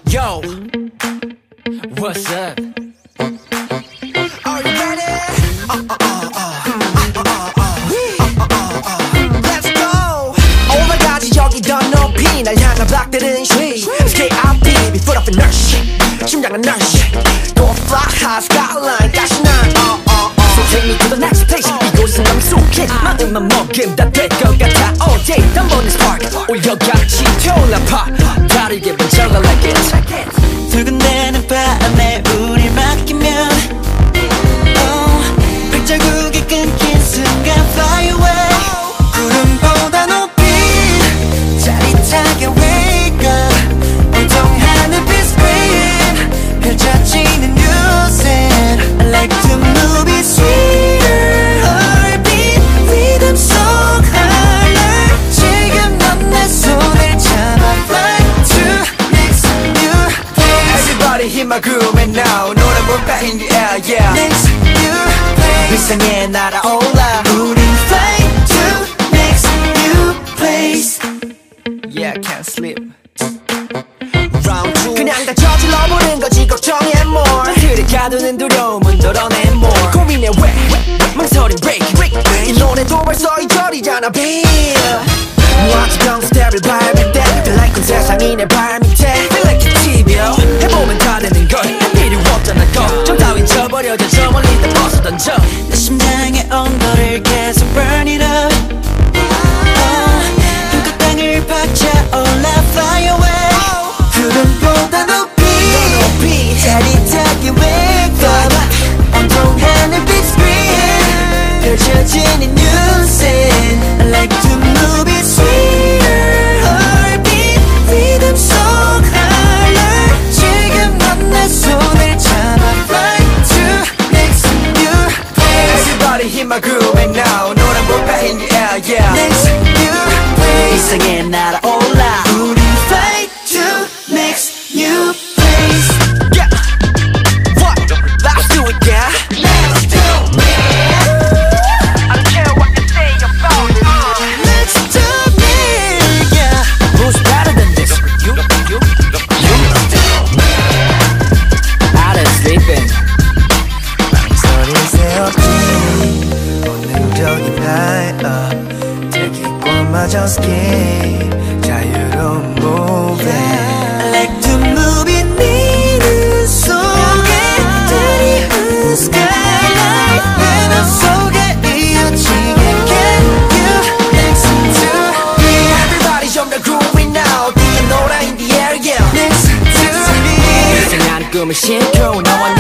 Yo, what's up? Are you ready? Let's go. 올라가지 여기 더 높이 날 향한 블락들은 쉬 SKIP before up in nurse 심장은 nurse Go fly high skyline 다시 난 So take me to the next place 이곳은 남숙해 마음만 먹음 다 될 것 같아 All day 단번에 spark 올려같이 태올라파 다르게 번져가 like it 두근대는 밤에 우릴 맡기면 발자국이 끊긴 순간 fly away 구름보다 높이 짜릿하게 wake up 온통 하늘빛 screen 펼쳐지는 new scene I like to move it sweeter heartbeat rhythm 속 higher 지금 넌 내 손을 잡아 fly to next new place Everybody hit my groove and now 노래 볼까 in the air yeah next new place 위상에 날아올라 우린 fly to next new place Yeah, I can't sleep Round 2 그냥 다 저질러보는 거지 걱정해 more 틀에 가두는 두려움은 덜어내 more 고민해 왜 망설임 break 이 노래도 벌써 2절이잖아 babe 무아지 경 스텝을 밟을 때 Feel like 온 세상이 내 발밑에 Feel like ATBO 해보면 다 되는 걸 필요 없잖아 걱정 따윈 쳐버려져 저 멀리 다 벗어던져 내 심장의 온도를 계속 burn it up 힘껏 땅을 박차올라 fly away 구름보다 높이 짜릿하게 wake up 온통 하늘빛 screen 펼쳐지는 new scene I like to move it sweeter heartbeat rhythm 속 higher 지금 넌 내 손을 잡아 fly to next new place Everybody hit my groove and now 노래 볼까 in the air yeah next new place 이상에 날아올라 우린 fly to next new place Yeah What? Let's do it yeah Let's do it I don't care what you say about it let's do it yeah Who's better than this? You Out of sleeping 소리 세웠지 본능적인 나의 되게 꽉맞아 skin 자유로운 moving I like to move it 네 눈 속에 드리운 skyline 내 맘 속에 이어지게 Can you next to me Everybody jump the groove now 뛰어 놀아 in the air yeah next to me 생각하는 꿈을 싣고 너와